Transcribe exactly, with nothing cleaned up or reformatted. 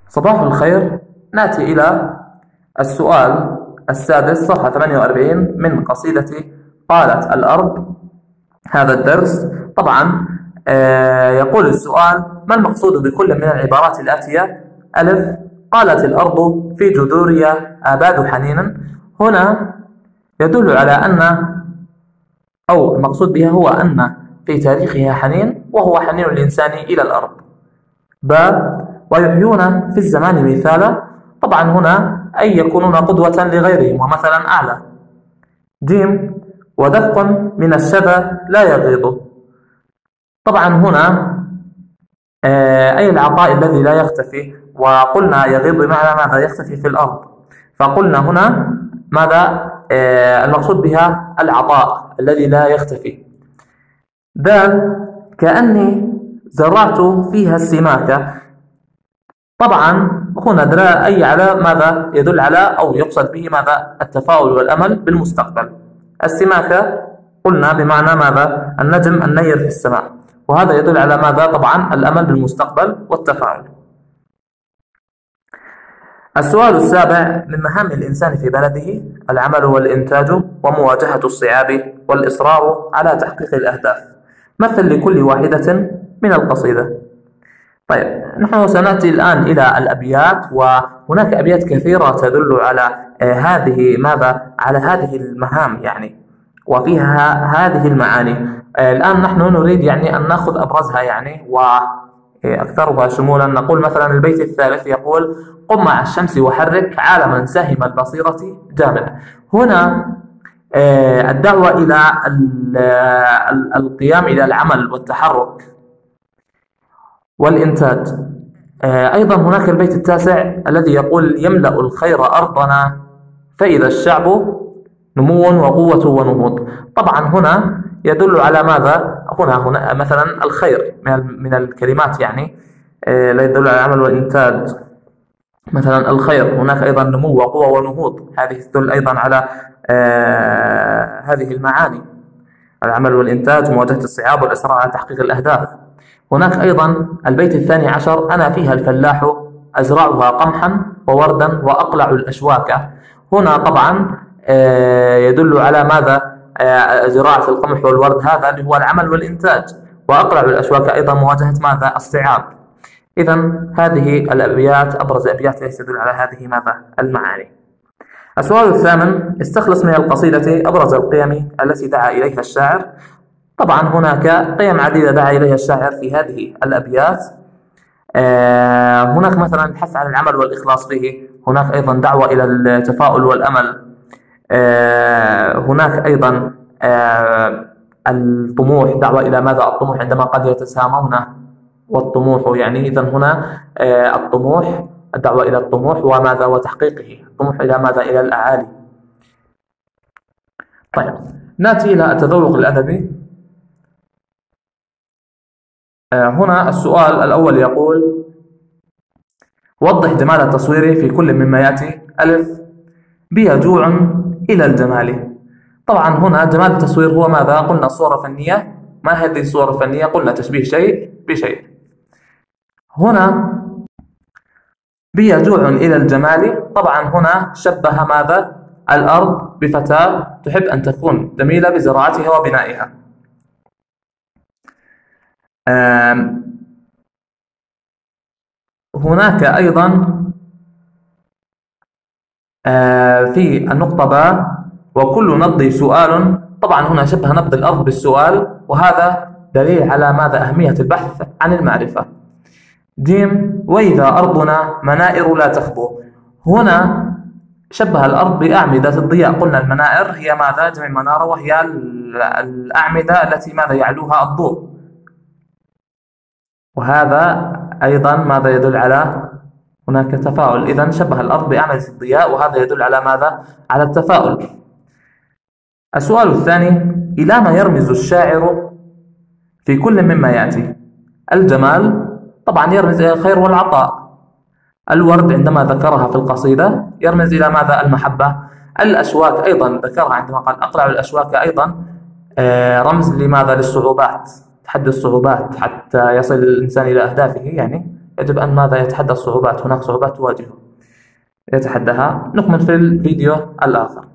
صباح الخير. نأتي إلى السؤال السادس صفحة ثمانية وأربعين من قصيدتي قالت الأرض. هذا الدرس طبعا آه يقول السؤال: ما المقصود بكل من العبارات الآتية؟ ألف: قالت الأرض في جذوري آباد حنين. هنا يدل على أن، أو المقصود بها هو أن في تاريخها حنين، وهو حنين الإنسان إلى الأرض. ب: ويحيون في الزمان مثالا. طبعا هنا أي يكونون قدوة لغيرهم ومثلا أعلى. ج: ودفق من الشذا لا يغيض. طبعا هنا أي العطاء الذي لا يختفي، وقلنا يغيض بمعنى ماذا؟ يختفي في الأرض. فقلنا هنا ماذا المقصود بها؟ العطاء الذي لا يختفي. د: كأني زرعت فيها السماكة. طبعا هنا درا أي على ماذا يدل على، أو يقصد به ماذا؟ التفاؤل والأمل بالمستقبل. السماكة قلنا بمعنى ماذا؟ النجم النير في السماء، وهذا يدل على ماذا؟ طبعا الأمل بالمستقبل والتفاؤل. السؤال السابع: من مهام الإنسان في بلده العمل والإنتاج ومواجهة الصعاب والإصرار على تحقيق الأهداف. مثل لكل واحدة من القصيدة. طيب، نحن سنأتي الآن إلى الأبيات، وهناك أبيات كثيرة تدل على هذه ماذا؟ على هذه المهام يعني، وفيها هذه المعاني. الآن نحن نريد يعني أن نأخذ أبرزها يعني وأكثرها شمولا. نقول مثلا البيت الثالث يقول: قم مع الشمس وحرك عالما ساهم البصيرة جامد. هنا الدعوة إلى القيام إلى العمل والتحرك والإنتاج. أيضا هناك البيت التاسع الذي يقول: يملأ الخير أرضنا فإذا الشعب نمو وقوة ونهوض. طبعا هنا يدل على ماذا؟ هنا هنا مثلا الخير من الكلمات يعني لا يدل على العمل والإنتاج. مثلا الخير، هناك أيضا نمو وقوة ونهوض، هذه تدل أيضا على آه هذه المعاني: العمل والإنتاج ومواجهة الصعاب والإصرار على تحقيق الأهداف. هناك أيضا البيت الثاني عشر: أنا فيها الفلاح أزرعها قمحا ووردا وأقلع الأشواك. هنا طبعا آه يدل على ماذا؟ آه زراعة القمح والورد، هذا اللي هو العمل والإنتاج. وأقلع الأشواك أيضا مواجهة ماذا؟ الصعاب. إذا هذه الأبيات أبرز أبيات التي تدل على هذه ماذا؟ المعاني. السؤال الثامن: استخلص من القصيدة أبرز القيم التي دعا إليها الشاعر. طبعا هناك قيم عديدة دعا إليها الشاعر في هذه الأبيات. آه هناك مثلا الحث على العمل والإخلاص فيه، هناك أيضا دعوة إلى التفاؤل والأمل. آه هناك أيضا آه الطموح، دعوة إلى ماذا؟ الطموح عندما قد يتسامون والطموح يعني. إذن هنا آه الطموح، الدعوة إلى الطموح وماذا؟ وتحقيقه. الطموح إلى ماذا؟ إلى الأعالي. طيب، نأتي إلى التذوق الأدبي. آه هنا السؤال الأول يقول: وضح جمال التصوير في كل مما يأتي. ألف: بي جوع إلى الجمال. طبعا هنا جمال التصوير هو ماذا؟ قلنا صورة فنية. ما هذه الصورة الفنية؟ قلنا تشبيه شيء بشيء. هنا بي جوع إلى الجمال، طبعا هنا شبه ماذا؟ الأرض بفتاة تحب أن تكون جميلة بزراعتها وبنائها. هناك أيضا في النقطة ب: وكل نبض سؤال. طبعا هنا شبه نبض الأرض بالسؤال، وهذا دليل على ماذا؟ أهمية البحث عن المعرفة. جيم: وإذا أرضنا منائر لا تخبو. هنا شبه الأرض بأعمدة الضياء. قلنا المنائر هي ماذا؟ جمع منارة، وهي الأعمدة التي ماذا؟ يعلوها الضوء. وهذا أيضا ماذا يدل على؟ هناك تفاؤل. إذن شبه الأرض بأعمدة الضياء، وهذا يدل على ماذا؟ على التفاؤل. السؤال الثاني: إلى ما يرمز الشاعر في كل مما يأتي؟ الجمال، طبعا يرمز إلى الخير والعطاء. الورد عندما ذكرها في القصيدة يرمز إلى ماذا؟ المحبة. الأشواك أيضا ذكرها عندما قال أقلع الأشواك، أيضا رمز لماذا؟ للصعوبات، تحدي الصعوبات حتى يصل الإنسان إلى أهدافه يعني. يجب أن ماذا يتحدى الصعوبات، هناك صعوبات تواجهه يتحداها. نكمل في الفيديو الآخر.